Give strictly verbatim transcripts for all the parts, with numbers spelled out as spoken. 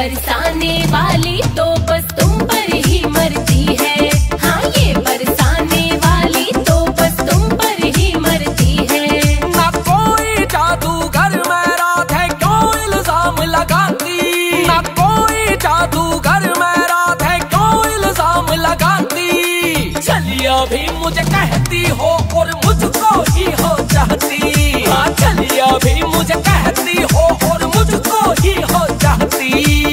बरसाने वाली तो बस तुम पर ही मरती है। हाँ ये बरसाने वाली तो बस तुम पर ही मरती है। ना कोई जादूगर मैं राधे क्यों इल्जाम लगाती, ना कोई जादूगर मैं राधे क्यों इल्जाम लगाती। चलिए भी मुझे कहती हो और मुझको ही हो चाहती। हाँ चलिए भी मुझे कहती हो और मुझको ही हो चाहती।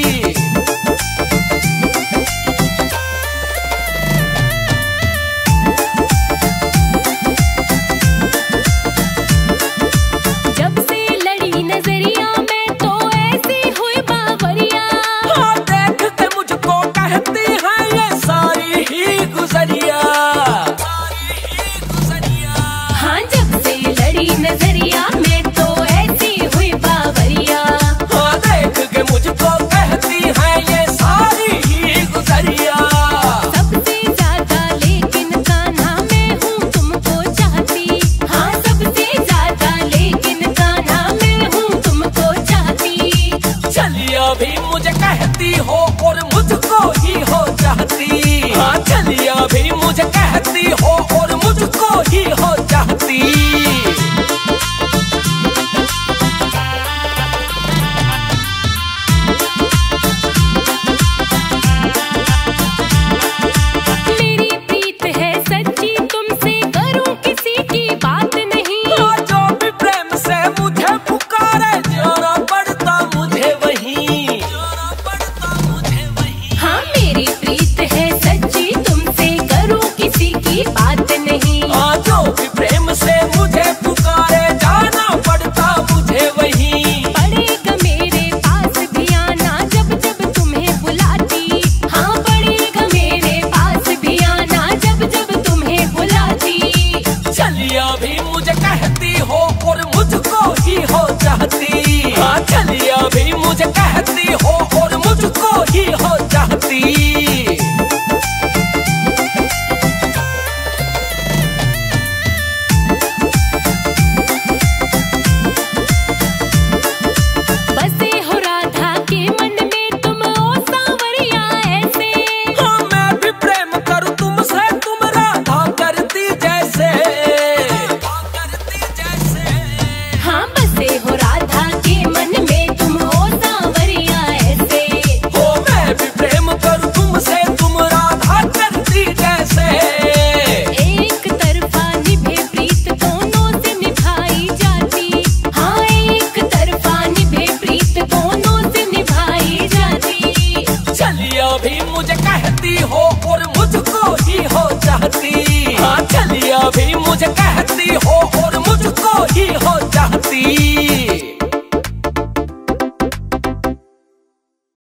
जब से लड़ी नजरिया में तो ऐसी हुई बावरिया। हाँ देख के मुझको कहती है ये सारी ही गुजरिया, सारी ही गुजरिया। हाँ जब से लड़ी नजरिया में तो ऐसी हुई बावरिया। हाँ देख के मुझको कहती है ये सारी ही गुजरिया। सबसे ज्यादा लेकिन कान्हा मैं हूँ तुमको चाहती। हाँ सबसे ज्यादा लेकिन कान्हा मैं हूँ तुमको चाहती। चलिए भी मुझे कहती हो